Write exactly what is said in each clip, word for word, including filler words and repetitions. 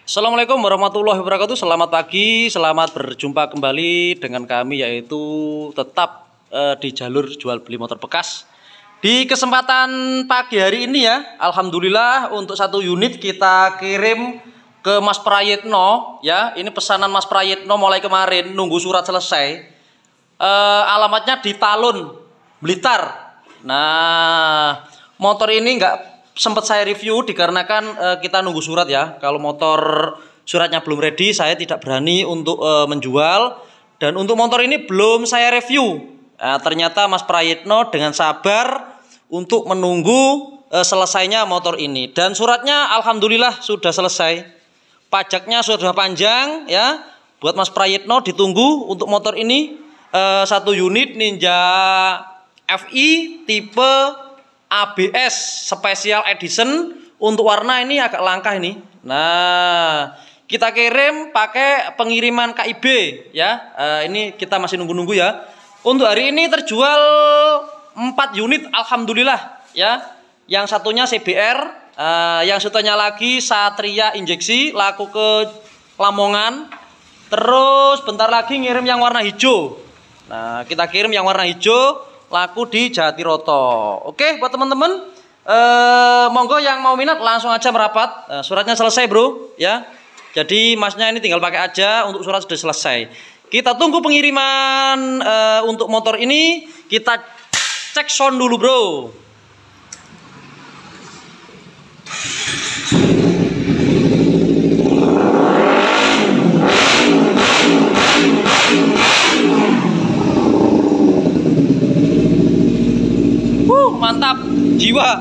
Assalamualaikum warahmatullahi wabarakatuh. Selamat pagi, selamat berjumpa kembali dengan kami, yaitu tetap uh, di jalur jual beli motor bekas. Di kesempatan pagi hari ini ya, alhamdulillah untuk satu unit kita kirim ke Mas Prayitno ya. Ini pesanan Mas Prayitno mulai kemarin, nunggu surat selesai. Uh, alamatnya di Talun, Blitar. Nah, motor ini enggak sempat saya review dikarenakan uh, kita nunggu surat ya. Kalau motor suratnya belum ready, saya tidak berani untuk uh, menjual. Dan untuk motor ini belum saya review. Nah, ternyata Mas Prayitno dengan sabar untuk menunggu uh, selesainya motor ini. Dan suratnya alhamdulillah sudah selesai. Pajaknya sudah panjang ya. Buat Mas Prayitno ditunggu untuk motor ini uh, satu unit Ninja F I tipe A B S Special Edition. Untuk warna ini agak langka ini. Nah, kita kirim pakai pengiriman K I B ya. Uh, ini kita masih nunggu-nunggu ya. Untuk hari ini terjual empat unit alhamdulillah ya. Yang satunya C B R, uh, yang satunya lagi Satria Injeksi, laku ke Lamongan. Terus bentar lagi ngirim yang warna hijau. Nah, kita kirim yang warna hijau, laku di Jatiroto. Oke, buat teman-teman, eh, monggo yang mau minat langsung aja merapat. Eh, suratnya selesai bro, ya. Jadi masnya ini tinggal pakai aja. Untuk surat sudah selesai. Kita tunggu pengiriman eh, untuk motor ini. Kita cek sound dulu bro. Mantap jiwa.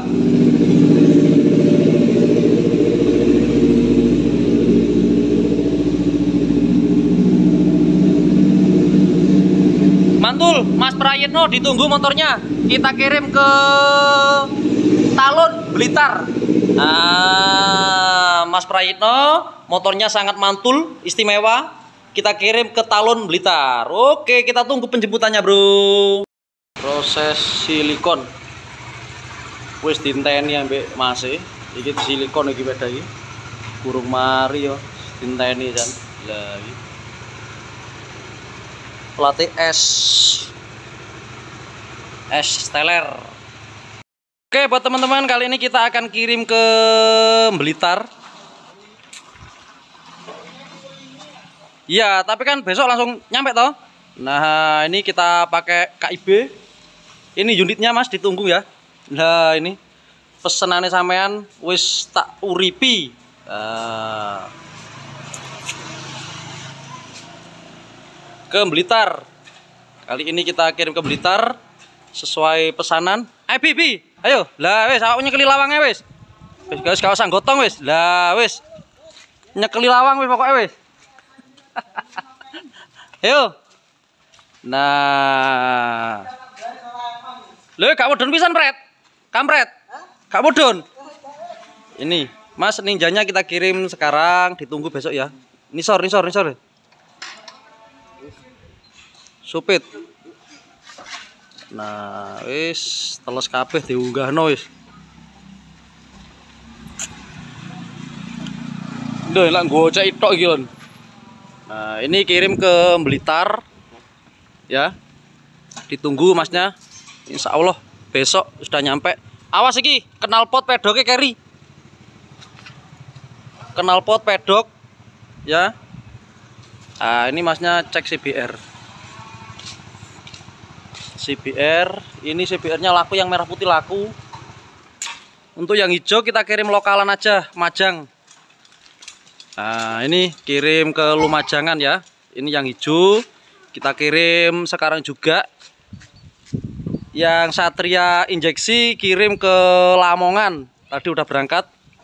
Mantul, Mas Prayitno ditunggu motornya. Kita kirim ke Talun, Blitar. Nah, Mas Prayitno motornya sangat mantul, istimewa. Kita kirim ke Talun, Blitar. Oke, kita tunggu penjemputannya bro. Proses silikon wis dinteni ambek Mas e. Iki silikon iki beda iki. Burung mari yo dinteni jan. Lah iki. Pelatih es. Es steler. Oke, buat teman-teman, kali ini kita akan kirim ke Blitar. Iya, tapi kan besok langsung nyampe toh. Nah, ini kita pakai K I B. Ini unitnya Mas ditunggu ya. Nah, ini pesenannya sampean wis tak uripi. Nah, ke Blitar. Kali ini kita kirim ke Blitar sesuai pesanan. Ayo Bibi, ayo. Lah wis awak nyekeli lawangnya wis. Wis guys kawasan gotong wis. Lah wis. Nyekeli lawang wis pokoknya wis. Ayo. Nah. Lho gak mudun pisan pret. Kampret. Gak mudun. Ini, Mas Ninjanya kita kirim sekarang, ditunggu besok ya. Nisor, nisor, nisor. Supit. Nah, wis teles kabeh diunggahno wis. Lho, lak gocek tok iki lho. Nah, ini kirim ke Blitar. Ya. Ditunggu Masnya. Insya Allah besok sudah nyampe. Awas iki, knalpot pedoknya carry. Knalpot pedok ya. Nah, ini Masnya cek C B R. C B R, ini C B R-nya laku, yang merah putih laku. Untuk yang hijau kita kirim lokalan aja, Majang. Nah, ini kirim ke Lumajangan ya. Ini yang hijau kita kirim sekarang juga. Yang Satria Injeksi kirim ke Lamongan. Tadi udah berangkat.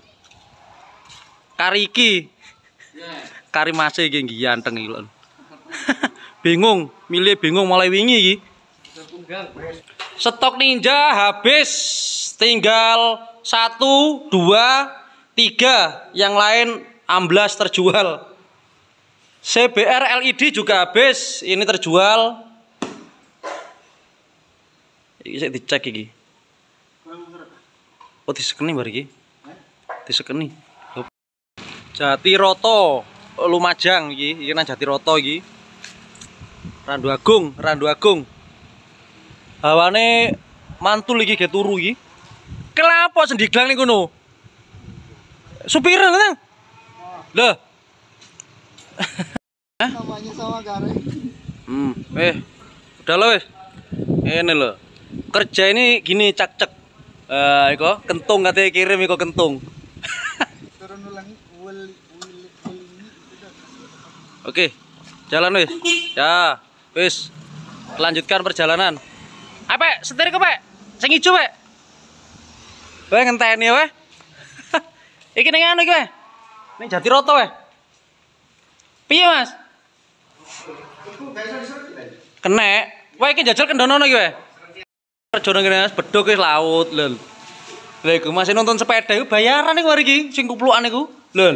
Kariki. Karimase iki ganteng iki lho. Bingung, milih bingung mulai wingi iki. Stok Ninja habis. Tinggal satu, dua, tiga. Yang lain amblas terjual. C B R L E D juga habis. Ini terjual. Iki sik dicek iki. Oh disekeni bar iki. Disekeni. Jatiroto Lumajang iki, iki nang Jatiroto iki. Randu Agung, Randu Agung. Hawane mantul iki ge turu iki. Kelapa sendiglang ning kono? Supir nang. Loh. Namanya sama Gareng. Hmm, eh. Udah lo wis. Ini loh. Kerja ini gini cak-cek. Eh, iko kentung katanya kirim iko kentung. Turun ulang ul ul Oke. Jalan wis. Ya, wis. Lanjutkan perjalanan. Apa? Setir ke, Pak? Sing ijo, Pak. Wae ngenteni wae. Iki ning anu iki, Pak. Ning Jatiroto wae. Piye, Mas? Kenek. Wae iki jajal kendono iki wae. Kerja nang kene Mas, bedhog wis laut, lho. Lha iku masih nonton sepeda iku bayaran iku hari iki, sing kuplukan iku. Lho.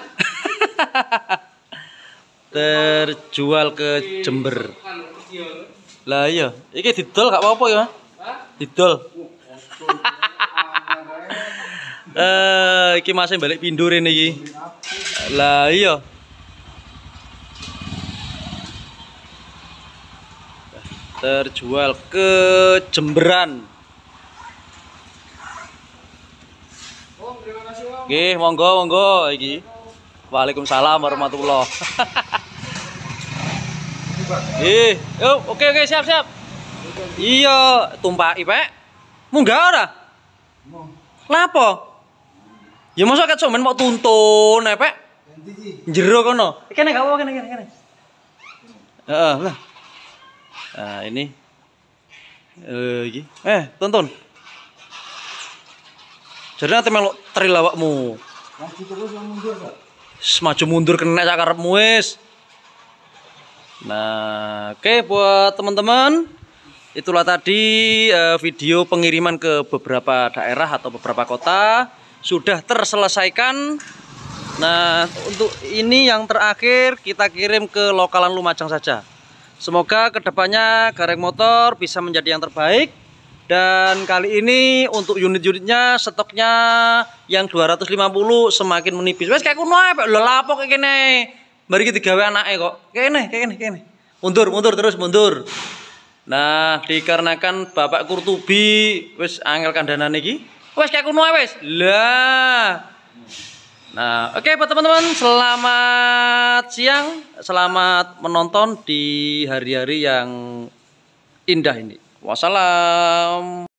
Terjual ke Jember. Lah iya, iki didol gak apa-apa ya, Mas? Didol. Eh, iki masih balik pindho rene iki. Lah iya. Terjual ke Jemberan. Nggih, monggo monggo iki. Waalaikumsalam warahmatullahi. Eh, yuk, oke oke siap siap. Iya, tumpaki, Pak. Munggah ora? Lapo? Ya mosok ket somen mau tuntun, eh, Pak. Jero kono. Kene gak apa-apa kene kene kene. Heeh, lah. Nah, ini. Eh, iki. Eh, tonton. Jadi nanti melok tril awakmu. Maju terus yang mundur, Pak. Semaju mundur kena sak karepmu wis. Nah, oke okay, buat teman-teman, itulah tadi uh, video pengiriman ke beberapa daerah atau beberapa kota sudah terselesaikan. Nah, untuk ini yang terakhir kita kirim ke lokalan Lumajang saja. Semoga kedepannya Gareng Motor bisa menjadi yang terbaik. Dan kali ini untuk unit-unitnya stoknya yang dua ratus lima puluh semakin menipis. Wes kayak kuno ae, lho lapo kayak kene. Mari kita gawe anake kok. Kene, kene, kene. Mundur, mundur terus mundur. Nah, dikarenakan Bapak Kurtubi wis angel kandhanane iki. Wes kayak kuno ae wis. Lah. Nah, oke okay, buat teman-teman, selamat siang, selamat menonton di hari-hari yang indah ini. Wassalam.